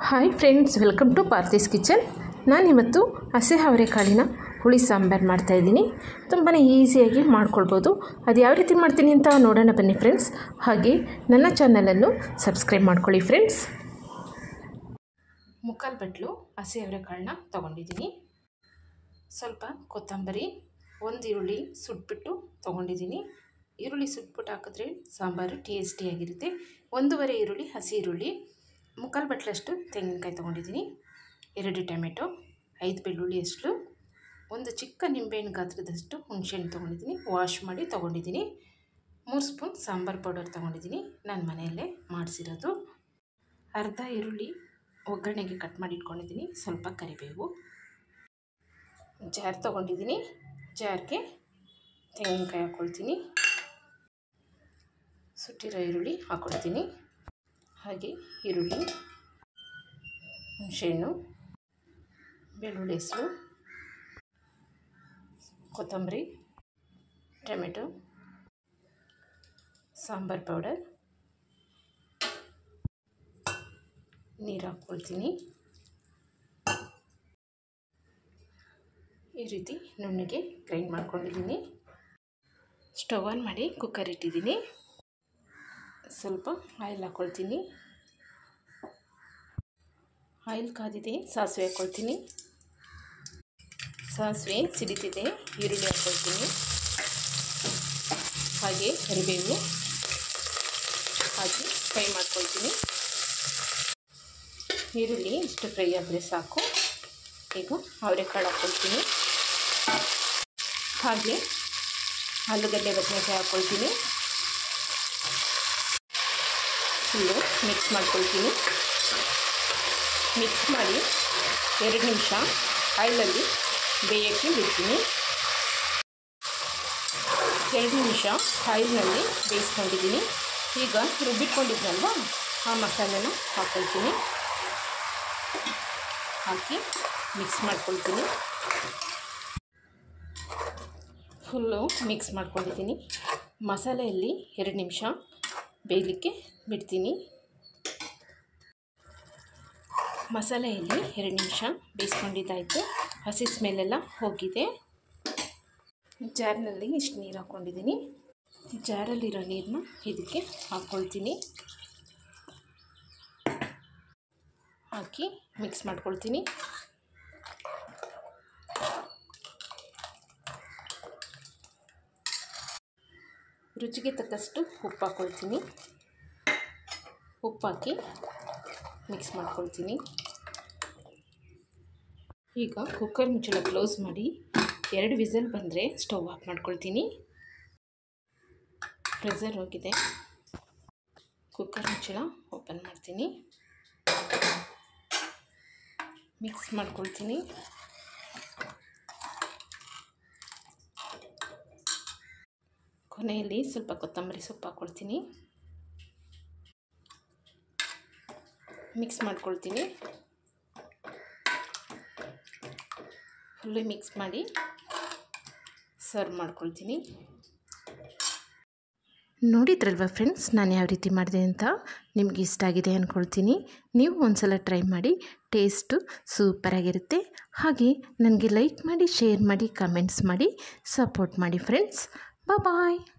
Hi friends, welcome to Parthi's kitchen. ನಾನಿವತ್ತು ಹಸಿ ಅವರೆಕಾಳಿನ ಹುಳಿ ಸಾಂಬಾರು ಮಾಡ್ತಾಯಿದ್ದೀನಿ. ತುಂಬಾ ಈಸಿಯಾಗಿ ಮಾಡ್ಕೊಳ್ಬೋದು. ಅದು ಯಾವ ರೀತಿ ಮಾಡ್ತೀನಿ ಅಂತ ನೋಡೋಣ ಬನ್ನಿ ಫ್ರೆಂಡ್ಸ್. ಹಾಗೆ ನನ್ನ ಚಾನಲನ್ನು ಸಬ್ಸ್ಕ್ರೈಬ್ ಮಾಡ್ಕೊಳ್ಳಿ ಫ್ರೆಂಡ್ಸ್. ಮುಕ್ಕಾಲು ಬಟ್ಲು ಹಸಿ ಅವರೆಕಾಳನ್ನ ತೊಗೊಂಡಿದ್ದೀನಿ. ಸ್ವಲ್ಪ ಕೊತ್ತಂಬರಿ, ಒಂದು ಈರುಳ್ಳಿ ಸುಟ್ಬಿಟ್ಟು ತೊಗೊಂಡಿದ್ದೀನಿ. ಈರುಳ್ಳಿ ಸುಟ್ಬಿಟ್ಟು ಹಾಕಿದ್ರೆ ಸಾಂಬಾರು ಟೇಸ್ಟಿಯಾಗಿರುತ್ತೆ. 1.5 ಈರುಳ್ಳಿ, ಹಸಿ ಈರುಳ್ಳಿ, ಮುಕ್ಕಾಲು ಬಟ್ಲಷ್ಟು ತೆಂಗಿನಕಾಯಿ ತೊಗೊಂಡಿದ್ದೀನಿ, 2 ಟೊಮೆಟೊ, 5 ಬೆಳ್ಳುಳ್ಳಿ ಅಷ್ಟು, ಒಂದು ಚಿಕ್ಕ ನಿಂಬೆಹಣ್ಣು ಗಾತ್ರದಷ್ಟು ಹುಣಸೆಹಣ್ಣು ತೊಗೊಂಡಿದ್ದೀನಿ, ವಾಶ್ ಮಾಡಿ ತೊಗೊಂಡಿದ್ದೀನಿ. 3 ಸ್ಪೂನ್ ಸಾಂಬಾರು ಪೌಡರ್ ತೊಗೊಂಡಿದ್ದೀನಿ, ನಾನು ಮನೆಯಲ್ಲೇ ಮಾಡಿಸಿರೋದು. ಅರ್ಧ ಈರುಳ್ಳಿ ಒಗ್ಗರಣೆಗೆ ಕಟ್ ಮಾಡಿ ಇಟ್ಕೊಂಡಿದ್ದೀನಿ. ಸ್ವಲ್ಪ ಕರಿಬೇವು, ಜಾರ್ ತೊಗೊಂಡಿದ್ದೀನಿ. ಜಾರ್ಗೆ ತೆಂಗಿನಕಾಯಿ ಹಾಕ್ಕೊಳ್ತೀನಿ, ಸುಟ್ಟಿರೋ ಈರುಳ್ಳಿ ಹಾಕ್ಕೊಳ್ತೀನಿ. ಹಾಗೆ ಈರುಳ್ಳಿ, ಹುಣಸೆಹಣ್ಣು, ಬೆಳ್ಳುಳ್ಳಿ ಹೆಸರು, ಕೊತ್ತಂಬರಿ, ಟೊಮೆಟೊ, ಸಾಂಬಾರು ಪೌಡರ್, ನೀರು ಹಾಕ್ಕೊಳ್ತೀನಿ. ಈ ರೀತಿ ನುಣ್ಣಗೆ ಗ್ರೈಂಡ್ ಮಾಡ್ಕೊಂಡಿದ್ದೀನಿ. ಸ್ಟವ್ ಆನ್ ಮಾಡಿ ಕುಕ್ಕರ್ ಇಟ್ಟಿದ್ದೀನಿ. ಸ್ವಲ್ಪ ಆಯಿಲ್ ಹಾಕ್ಕೊಳ್ತೀನಿ. ಆಯಿಲ್ ಕಾದಿದೆ, ಸಾಸಿವೆ ಹಾಕ್ಕೊಳ್ತೀನಿ. ಸಾಸಿವೆ ಸಿಡಿತಿದೆ, ಈರುಳ್ಳಿ ಹಾಕ್ಕೊಳ್ತೀನಿ. ಹಾಗೆ ಕರಿಬೇವು ಹಾಕಿ ಫ್ರೈ ಮಾಡ್ಕೊಳ್ತೀನಿ. ಈರುಳ್ಳಿ ಇಷ್ಟು ಫ್ರೈ ಆದರೆ ಸಾಕು. ಈಗ ಅವರೆಕಾಳು ಹಾಕ್ಕೊಳ್ತೀನಿ. ಹಾಗೆ ಆಲೂಗಡ್ಡೆ, ಬದನೆಕಾಯಿ ಹಾಕ್ಕೊಳ್ತೀನಿ. ಫುಲ್ಲು ಮಿಕ್ಸ್ ಮಾಡ್ಕೊಳ್ತೀನಿ. ಮಿಕ್ಸ್ ಮಾಡಿ 2 ನಿಮಿಷ ಆಯಿಲಲ್ಲಿ ಬೇಯೋಕ್ಕೆ ಬಿಡ್ತೀನಿ. 2 ನಿಮಿಷ ಆಯಿಲ್ನಲ್ಲಿ ಬೇಯಿಸ್ಕೊಂಡಿದ್ದೀನಿ. ಈಗ ರುಬ್ಬಿಟ್ಕೊಂಡಿದ್ನಲ್ವ, ಆ ಮಸಾಲೆನ ಹಾಕ್ಕೊಳ್ತೀನಿ. ಹಾಕಿ ಮಿಕ್ಸ್ ಮಾಡ್ಕೊಳ್ತೀನಿ. ಫುಲ್ಲು ಮಿಕ್ಸ್ ಮಾಡ್ಕೊಂಡಿದ್ದೀನಿ. ಮಸಾಲೆಯಲ್ಲಿ 2 ನಿಮಿಷ ಬೇಯಲಿಕ್ಕೆ ಬಿಡ್ತೀನಿ. ಮಸಾಲೆಯಲ್ಲಿ 2 ನಿಮಿಷ ಬೇಯಿಸ್ಕೊಂಡಿದ್ದಾಯಿತು. ಹಸಿ ಸ್ಮೆಲ್ಲೆಲ್ಲ ಹೋಗಿದೆ. ಜಾರ್ನಲ್ಲಿ ಇಷ್ಟು ನೀರು ಹಾಕ್ಕೊಂಡಿದ್ದೀನಿ. ಜಾರಲ್ಲಿರೋ ನೀರನ್ನ ಇದಕ್ಕೆ ಹಾಕ್ಕೊಳ್ತೀನಿ. ಹಾಕಿ ಮಿಕ್ಸ್ ಮಾಡ್ಕೊಳ್ತೀನಿ. ರುಚಿಗೆ ತಕ್ಕಷ್ಟು ಉಪ್ಪು ಹಾಕ್ಕೊಳ್ತೀನಿ. ಉಪ್ಪು ಹಾಕಿ ಮಿಕ್ಸ್ ಮಾಡ್ಕೊಳ್ತೀನಿ. ಈಗ ಕುಕ್ಕರ್ ಮುಚ್ಚಳ ಕ್ಲೋಸ್ ಮಾಡಿ 2 ವಿಸಲ್ ಬಂದರೆ ಸ್ಟವ್ ಆಫ್ ಮಾಡ್ಕೊಳ್ತೀನಿ. ಪ್ರೆಷರ್ ಹೋಗಿದೆ. ಕುಕ್ಕರ್ ಮುಚ್ಚಳ ಓಪನ್ ಮಾಡ್ತೀನಿ. ಮಿಕ್ಸ್ ಮಾಡ್ಕೊಳ್ತೀನಿ. ಕೊನೆಯಲ್ಲಿ ಸ್ವಲ್ಪ ಕೊತ್ತಂಬರಿ ಸೊಪ್ಪು ಹಾಕ್ಕೊಳ್ತೀನಿ. ಮಿಕ್ಸ್ ಮಾಡ್ಕೊಳ್ತೀನಿ. ಫುಲ್ಲು ಮಿಕ್ಸ್ ಮಾಡಿ ಸರ್ವ್ ಮಾಡ್ಕೊಳ್ತೀನಿ. ನೋಡಿದ್ರಲ್ವ ಫ್ರೆಂಡ್ಸ್, ನಾನು ಯಾವ ರೀತಿ ಮಾಡಿದೆ ಅಂತ. ನಿಮ್ಗೆ ಇಷ್ಟ ಆಗಿದೆ ಅಂದ್ಕೊಳ್ತೀನಿ. ನೀವು ಒಂದ್ಸಲ ಟ್ರೈ ಮಾಡಿ. ಟೇಸ್ಟು ಸೂಪರಾಗಿರುತ್ತೆ. ಹಾಗೆ ನನಗೆ ಲೈಕ್ ಮಾಡಿ, ಶೇರ್ ಮಾಡಿ, ಕಮೆಂಟ್ಸ್ ಮಾಡಿ, ಸಪೋರ್ಟ್ ಮಾಡಿ ಫ್ರೆಂಡ್ಸ್. ಬಾಯ್.